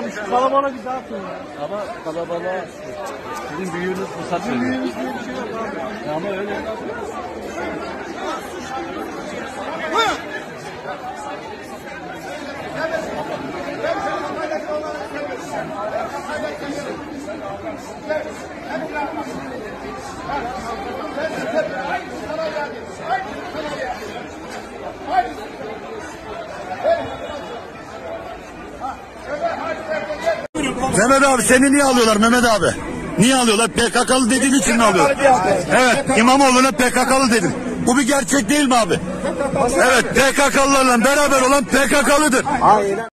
Abi şu kalabalığa bir dağıtın ya. Ama kalabalığa sizin büyüğünüz fırsat veriyor. Büyüğümüz diye bir şey yok abi. Ama öyle. Mehmet abi seni niye alıyorlar Mehmet abi? Niye alıyorlar? PKK'lı dediğin için mi alıyorlar? Evet, İmamoğlu'na PKK'lı dedim. Bu bir gerçek değil mi abi? Evet, PKK'lılarla beraber olan PKK'lıdır.